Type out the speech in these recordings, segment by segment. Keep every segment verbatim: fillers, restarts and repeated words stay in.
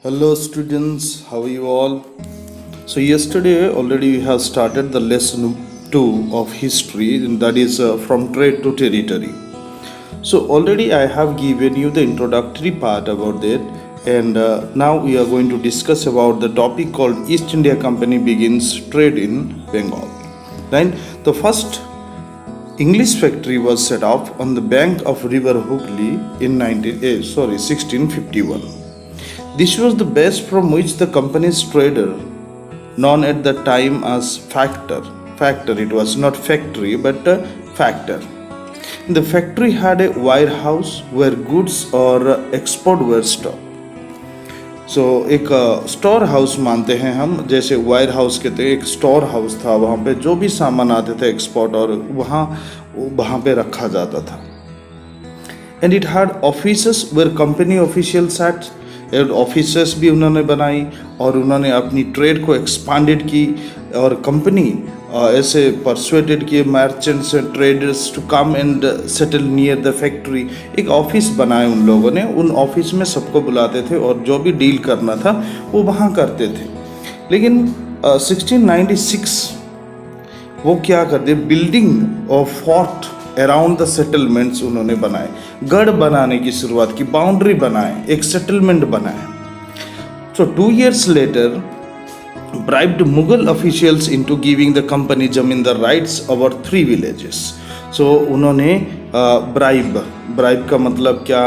Hello students, how are you all? So yesterday already we have started the lesson two of history, and that is uh, from trade to territory. So already I have given you the introductory part about that, and uh, now we are going to discuss about the topic called East India Company begins trade in Bengal. Right? The first English factory was set up on the bank of river Hooghly in nineteen, eh, sorry, sixteen fifty-one. This was the base from which the company's trader, known at the time as factor, factor, it was not factory but a factor. The factory had a warehouse where goods or export were stored. So so, एक store house मानते हैं हम, जैसे wire house कहते हैं, एक store house था, वहाँ पे जो भी सामान आते थे एक्सपोर्ट और वहाँ वहाँ पे रखा जाता था. And it had offices where company officials at, offices भी उन्होंने बनाई और उन्होंने अपनी ट्रेड को एक्सपांडेड की और कंपनी ऐसे परसुएटेड किए merchants and traders to come and settle near the factory. एक ऑफिस बनाए उन लोगों ने, उन ऑफिस में सबको बुलाते थे और जो भी डील करना था वो वहाँ करते थे. लेकिन सिक्सटीन नाइंटी सिक्स वो क्या करते, building of fort around the settlements उन्होंने बनाए, गढ़ बनाने की शुरुआत की, बाउंड्री बनाए, एक सेटलमेंट बनाए. So two years later bribed Mughal officials into giving the company zamindar rights over three villages. So उन्होंने ब्राइब ब्राइब का मतलब क्या,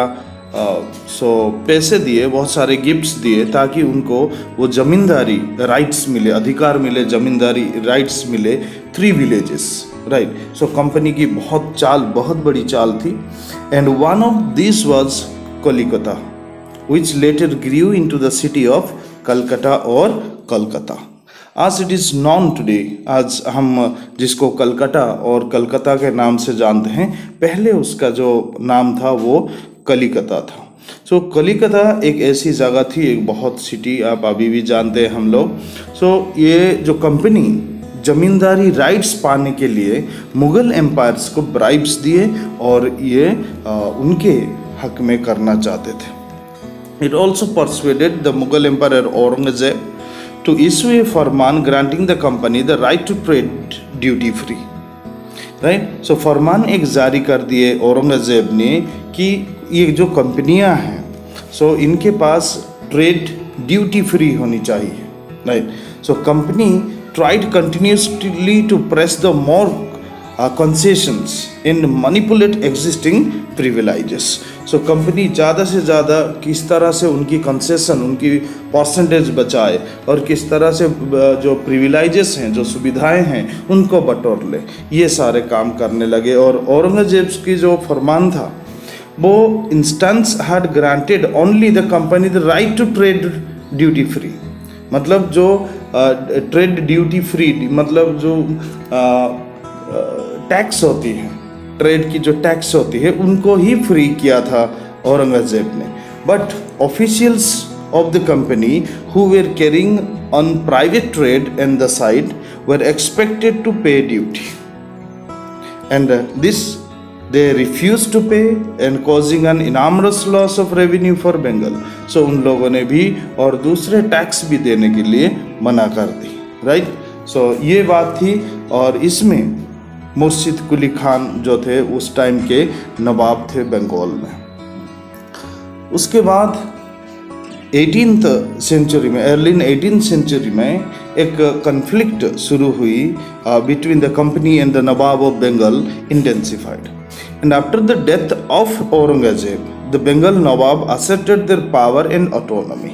सो so, पैसे दिए, बहुत सारे गिफ्ट्स दिए ताकि उनको वो जमींदारी राइट्स मिले, अधिकार मिले, जमींदारी राइट्स मिले three villages. Right. So company की बहुत चाल, बहुत बड़ी चाल थी. And one of this was Kolkata, which later grew into the city of Calcutta और कलकत्ता. आज इट इज़ नॉन टुडे, आज हम जिसको कलकत्ता और कलकत्ता के नाम से जानते हैं, पहले उसका जो नाम था वो कलिकता था. सो so, कलिकता एक ऐसी जगह थी, एक बहुत सिटी आप अभी भी जानते हैं हम लोग. सो so, ये जो कंपनी जमींदारी राइट्स पाने के लिए मुग़ल एम्पायर्स को ब्राइब्स दिए और ये आ, उनके हक में करना चाहते थे. It also persuaded the Mughal Emperor Aurangzeb to issue a farman granting the company the right to trade duty free. Right? So फरमान एक जारी कर दिए औरंगजेब ने कि ये जो कंपनियां हैं, सो so इनके पास ट्रेड ड्यूटी फ्री होनी चाहिए. Right? So company tried continuously to press the more uh, concessions and manipulate existing privileges. So so, company ज़्यादा से ज़्यादा किस तरह से उनकी कंसेशन, उनकी परसेंटेज बचाए और किस तरह से जो प्रिविलेजेस हैं, जो सुविधाएं हैं, उनको बटोर ले, ये सारे काम करने लगे. और औरंगजेब की जो फरमान था वो instance had granted only the company the right to trade duty free. मतलब जो ट्रेड ड्यूटी फ्री मतलब जो टैक्स होती है, ट्रेड की जो टैक्स होती है, उनको ही फ्री किया था औरंगजेब ने. But officials of the company who were carrying on private trade and the side were expected to pay duty, and this they refuse to pay and causing an enormous loss of revenue for Bengal. सो उन लोगों ने भी और दूसरे tax भी देने के लिए मना कर दी. राइट. सो ये बात थी. और इसमें मुर्शिद कुली खान जो थे उस टाइम के नवाब थे बंगाल में. उसके बाद एटीन्थ सेंचुरी में, अर्ली एटीन्थ सेंचुरी में एक कन्फ्लिक्ट शुरू हुई between the company and the Nawab of Bengal intensified. And after the death of Aurangzeb the Bengal Nawab asserted their power and autonomy.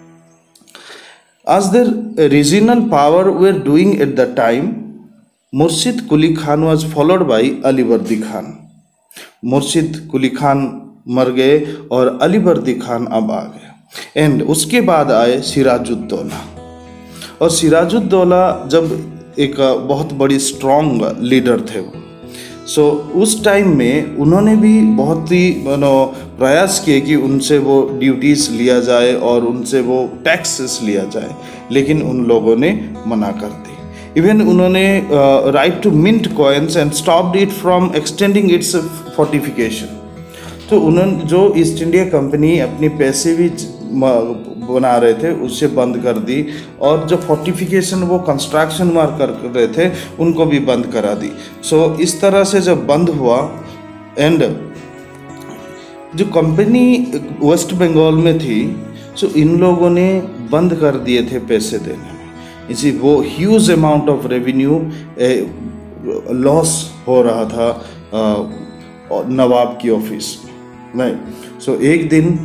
As their regional power were doing at the time, Murshid Quli Khan was followed by Alivardi Khan. Murshid Quli Khan मर गए और अलीवर्दी खान अब आ गए. And उसके बाद आए सिराजुद्दौला. और सिराजुद्दौला जब एक बहुत बड़ी स्ट्रॉन्ग लीडर थे वो, सो so, उस टाइम में उन्होंने भी बहुत ही नो प्रयास किए कि उनसे वो ड्यूटीज़ लिया जाए और उनसे वो टैक्सेस लिया जाए, लेकिन उन लोगों ने मना कर दी. इवन उन्होंने right to mint coins and stopped it from extending its fortification. तो उन्होंने जो ईस्ट इंडिया कंपनी अपनी पैसे भी बना रहे थे उसे बंद कर दी, और जो फोर्टिफिकेशन वो कंस्ट्रक्शन वर्क कर रहे थे उनको भी बंद करा दी। सो so, इस तरह से जब बंद हुआ, एंड जो कंपनी वेस्ट बंगाल में थी, सो so इन लोगों ने बंद कर दिए थे पैसे देने में, इसी वो huge amount of revenue loss हो रहा था आ, नवाब की ऑफिस में। नहीं सो so, एक दिन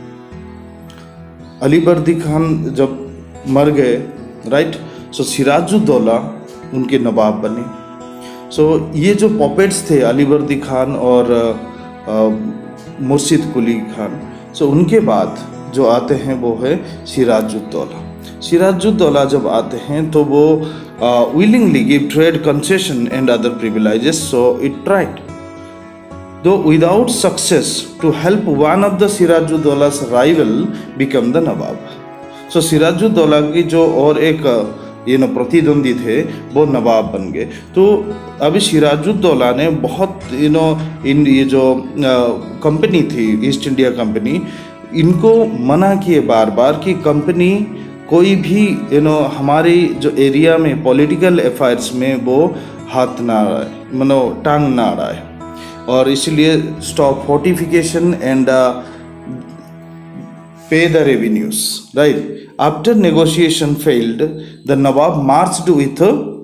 अली बर्दी खान जब मर गए, राइट, सो सिराजुद्दौला उनके नवाब बने। सो so, ये जो पॉपेट्स थे अली बर्दी खान और मुर्शिद कुली खान, सो so, उनके बाद जो आते हैं वो है सिराजुद्दौला। सिराजुद्दौला जब आते हैं तो वो willingly give trade concession and other privileges, so it tried though without success to help one of the Sirajuddaulla's rival become the Nawab. So Sirajuddaulah की जो और एक ये नो प्रतिद्वंदी थे वो नवाब बन गए। तो अभी सिराजुद्दौला ने बहुत यू नो इन ये जो कंपनी थी ईस्ट इंडिया कंपनी, इनको मना किए बार बार कि कंपनी कोई भी यू नो हमारे जो एरिया में पॉलिटिकल अफेयर्स में वो हाथ ना आए, मनो टांग ना अड़ाए, और इसलिए stop fortification and pay the revenues, right. After negotiation failed, the Nawab marched with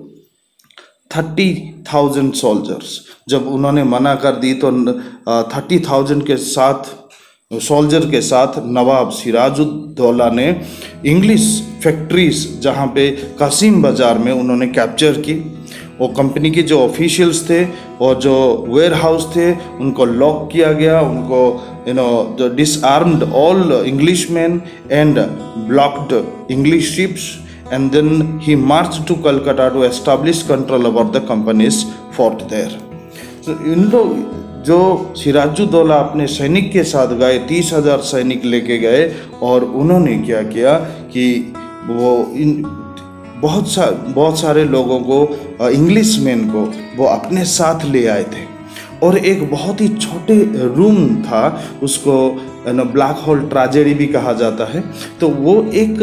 thirty thousand soldiers. जब उन्होंने मना कर दी तो थर्टी थाउजेंड के साथ सोल्जर के साथ नवाब सिराजुद्दौला ने इंग्लिश फैक्ट्रीज जहाँ पे कासिम बाज़ार में उन्होंने कैप्चर की। वो कंपनी के जो ऑफिशियल्स थे और जो वेयर हाउस थे उनको लॉक किया गया, उनको यू नो जो disarmed all English man and blocked English ships, and then he march to Calcutta to establish control over the company's fort there. तो इन लोग जो सिराजुद्दौला अपने सैनिक के साथ गए, तीस हजार सैनिक लेके गए, और उन्होंने क्या किया कि वो इन बहुत सा बहुत सारे लोगों को, इंग्लिश मैन को वो अपने साथ ले आए थे, और एक बहुत ही छोटे रूम था, उसको ना ब्लैक होल ट्रेजेडी भी कहा जाता है। तो वो एक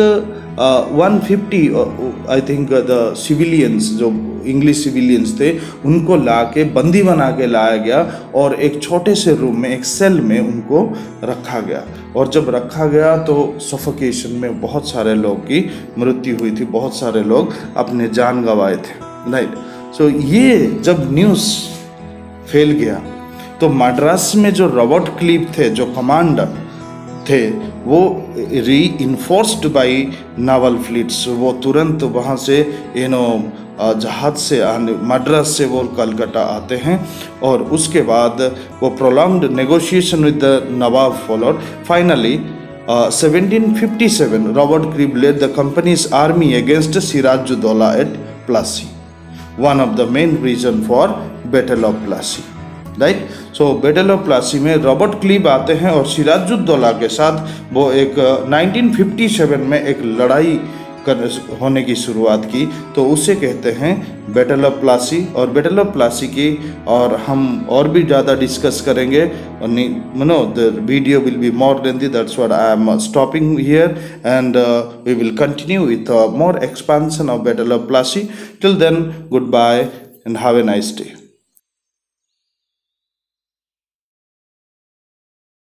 one fifty I think the civilians, जो इंग्लिश सिविलियंस थे, उनको ला के बंदी बना के लाया गया, और एक छोटे से रूम में, एक सेल में उनको रखा गया। और जब रखा गया तो सफोकेशन में बहुत सारे लोग की मृत्यु हुई थी, बहुत सारे लोग अपने जान गंवाए थे, राइट। सो ये जब न्यूज़ फैल गया तो मद्रास में जो रॉबर्ट क्लीव थे, जो कमांडर थे, वो री इन्फोर्स्ड बाई नावल फ्लीट्स, वो तुरंत वहाँ से यू नो जहाज से आने, मद्रास से वो कलकत्ता आते हैं, और उसके बाद वो prolonged negotiation with the Nawab followed. Finally seventeen fifty seven Robert Clive led the company's army against Sirajuddaulah at Plassey, one of the main reason for battle of Plassey, right. So battle of Plassey में रॉबर्ट क्लीव आते हैं, और सिराजुद्दौला के साथ वो एक nineteen fifty seven में एक लड़ाई कर होने की शुरुआत की, तो उसे कहते हैं बैटल ऑफ प्लासी। और बैटल ऑफ प्लासी की और हम और भी ज़्यादा डिस्कस करेंगे, no the video will be more lengthy, that's what I am stopping here, and we will continue with more expansion of battle of Plassey. Till then, good bye and have a nice day.